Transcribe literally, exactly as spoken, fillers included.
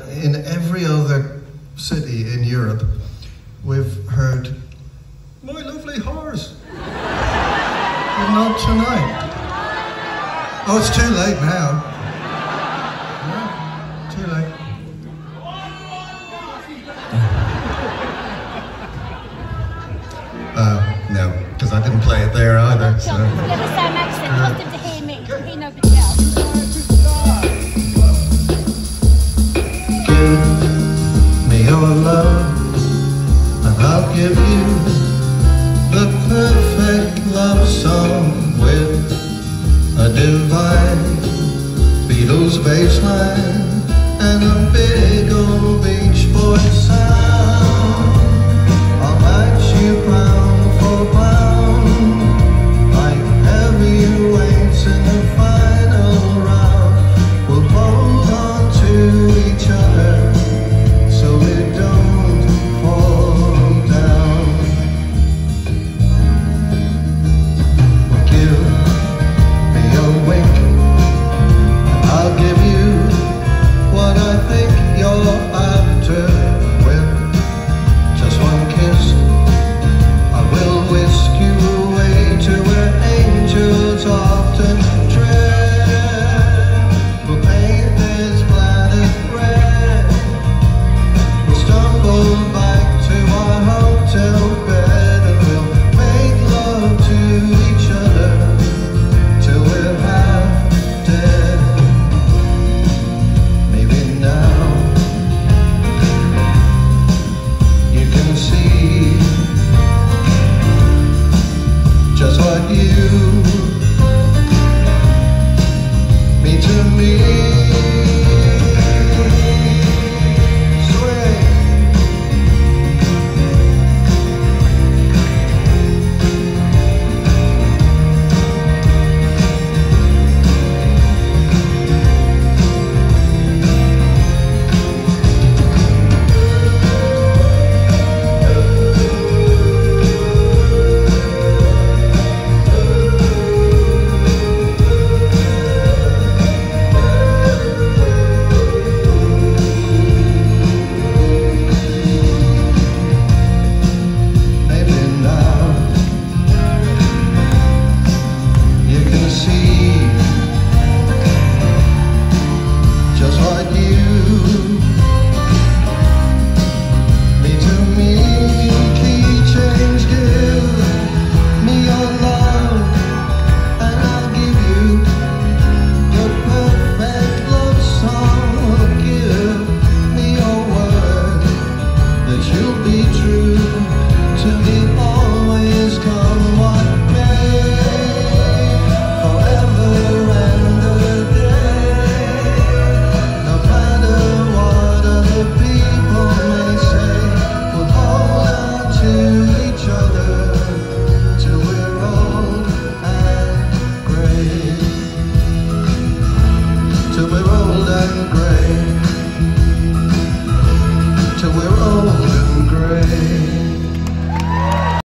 in every other city in Europe, we've heard, "My lovely horse." But not tonight. Oh, it's too late now. Yeah, too late. Uh, no, because I didn't play it there either. So. Yeah, the same accent, just him to hear me, to hear nobody else. Give me your love, and I'll give you the perfect love song with a divine Beatles bass line and a big old Beach Boys sound. I'll match you pound for pound, like heavyweights in the final round. We'll hold on to each other so we don't fall down. Give me a wink, and I'll give you what I think you're after. With just one kiss, I will whisk you away to where angels often tread. We'll paint this planet red. We'll stumble back to our hotel bed, and we'll make love to each other till we're half dead. Maybe now you can see just what you mean to me. Sway. Maybe now you can see just what you mean to me. Key change, give me your love, and I'll give you the perfect love song. Give me your word that you'll be true to me, always come what may, forever and a day. No matter what other people may say, we'll hold on to each other till we're old and grey. Till we're old and grey.